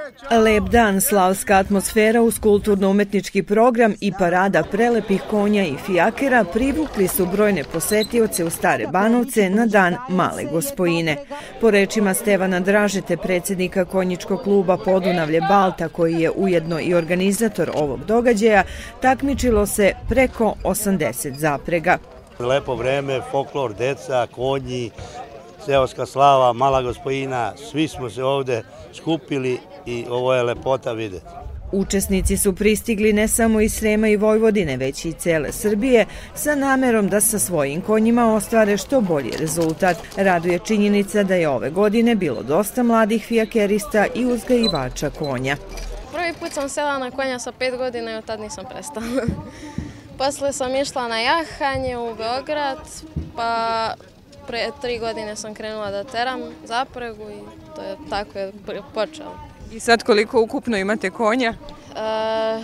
Lep dan, slavska atmosfera uz kulturno-umetnički program i parada prelepih konja i fijakera privukli su brojne posetioce u Stare Banovce na dan Male Gospojine. Po rečima Stevana Dražete, predsjednika konjičkog kluba Podunavlje Balta, koji je ujedno i organizator ovog događaja, takmičilo se preko 80 zaprega. Lepo vreme, folklor, deca, konji, seoska slava, Mala Gospojina, svi smo se ovde skupili i ovo je lepota videti. Učesnici su pristigli ne samo iz Srema i Vojvodine, već i cele Srbije, sa namerom da sa svojim konjima ostvare što bolji rezultat. Raduje činjenica da je ove godine bilo dosta mladih fijakerista i uzgajivača konja. Prvi put sam sela na konja sa 5 godina i od tad nisam prestala. Posle sam išla na jahanje u Beograd, pa pre 3 godine sam krenula da teram zapregu i to je tako je počelo. I sad koliko ukupno imate konja? 14.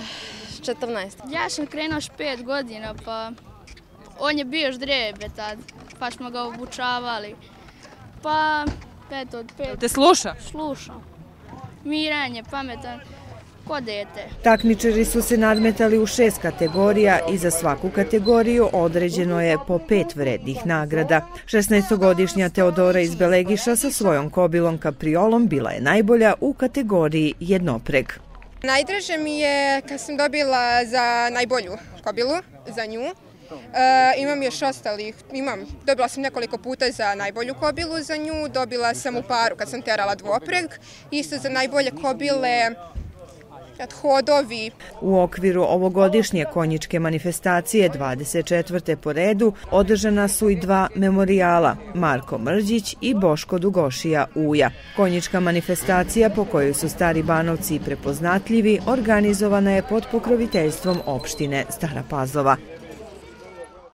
Ja sam krenuo 5 godina, pa on je bio ždrebe tad, pa smo ga obučavali. Pa, eto, od 5... Te sluša? Sluša. Miran je, pametan, ko dete. Takmičari su se nadmetali u 6 kategorija i za svaku kategoriju određeno je po 5 vrednih nagrada. 16-godišnja Teodora iz Belegiša sa svojom kobilom Kapriolom bila je najbolja u kategoriji jednopreg. Najdraže mi je kad sam dobila za najbolju kobilu, za nju. Imam još ostalih, dobila sam nekoliko puta za najbolju kobilu za nju, dobila sam u paru kad sam terala dvopreg, isto za najbolje kobile, hodovi. U okviru ovogodišnje konjičke manifestacije 24. po redu održana su i 2 memorijala, Marko Mrđić i Boško Dugošija Uja. Konjička manifestacija, po kojoj su Stari Banovci prepoznatljivi, organizovana je pod pokroviteljstvom opštine Stara Pazova.